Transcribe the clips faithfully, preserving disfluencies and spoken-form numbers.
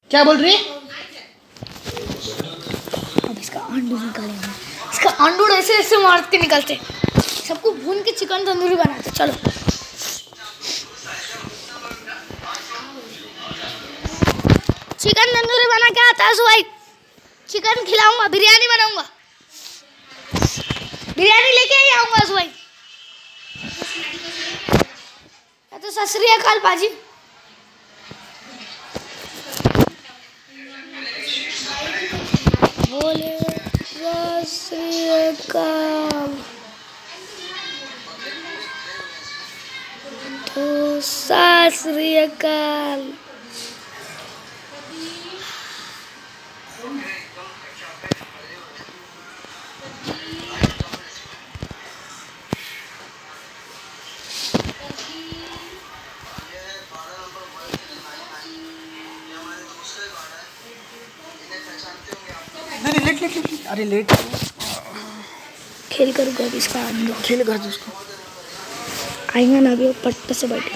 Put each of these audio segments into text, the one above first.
क्या बोल रही? अब इसका अंडू निकालेंगे। इसका अंडू ऐसे ऐसे मार के निकलते। सबको भून के चिकन तंदूरी बनाते। चलो चिकन तंदूरी बना के आता है भाई। चिकन खिलाऊंगा, बिरयानी बनाऊंगा, बिरयानी लेके ही आऊंगा भाई। तो सत श्री अकाल बाजी। बोले सत श्री अकाल। तो सत श्री अकाल। नहीं लेट लेट लेट अरे लेट खेल कर गो इसका अंदर खेल कर दो उसको। आएंगे ना अभी वो पट्टे से बैठे।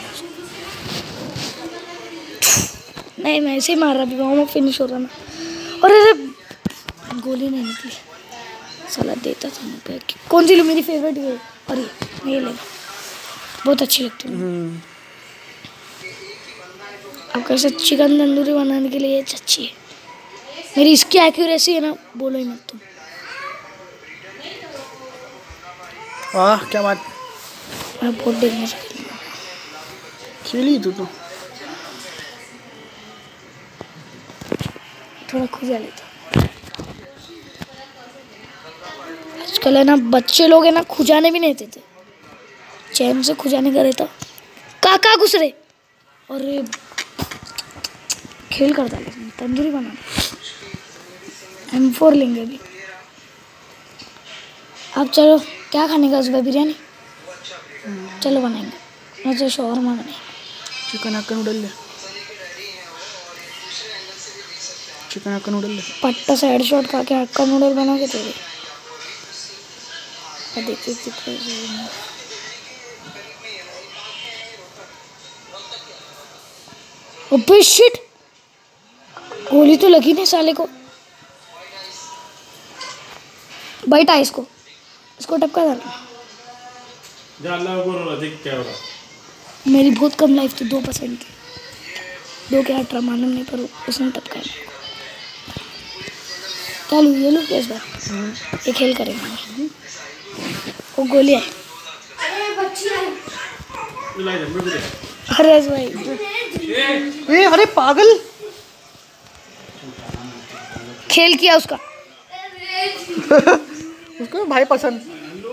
नहीं मैं ऐसे ही मार रहा, वार्म अप फिनिश हो रहा ना। और अरे गोली नहीं निकली साला। देता था मुझे। कौन सी लो? मेरी फेवरेट ये। अरे ये ले, बहुत अच्छी लगती है। अब कैसे चिकन तंदूरी बनाने के लिए अच्छी है। मेरी इसकी एक्यूरेसी है ना, बोलो ही मत तुम। वाह क्या बात। मैं बहुत डेंजर खेली तू तो। थोड़ा खुजा लेता। आजकल है ना बच्चे लोग है ना खुजाने भी नहीं देते। चैन से खुजाने का रहता। काका घुस रहे। और खेल कर डाले तंदूरी बना। एम फोर लेंगे अभी। अब चलो क्या खाने का सुबह? बिरयानी चलो बनाएंगे। मैं तो शॉर्मा बनाएंगे। चिकन हक्का नूडल ले। चिकन हक्का नूडल ले। पट्टा से हेडशॉट खा के हक्का नूडल बना के तेरे। देखिए कितना ओपे शिट। गोली तो लगी नहीं साले को। बैठा इसको इसको टपका डाला। मेरी बहुत कम लाइफ थी, दो परसेंट की। दो के अठारह मालूम नहीं पर उसने टपका। क्या लूँ? ये लूँ इस बार ये खेल करेंगे। वो गोली है। अरे भाई ए अरे पागल। खेल किया उसका। उसको भाई पसंद।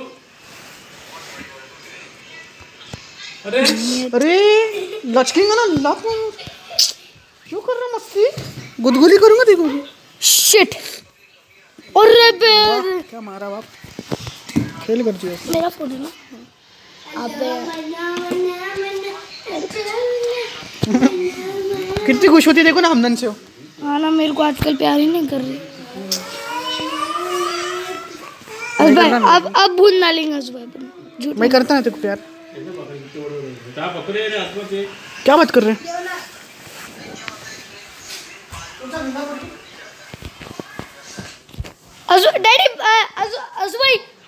अरे अरे लचकेंगे ना लात में। क्यों कर रहा मस्ती? गुदगुदी करूंगा देखो। शिट। अरे बे क्या मारा बाप। खेल कर दिया। मेरा फोन है ना। अबे कितनी खुश होती है देखो ना हमदन से हो। हाँ ना मेरे को आजकल प्यार ही नहीं कर रही। अब भाई अब अब भून डालेंगे सुबह। मैं करता है तेरे को प्यार। क्या बात कर रहे हैं? डैडी भाई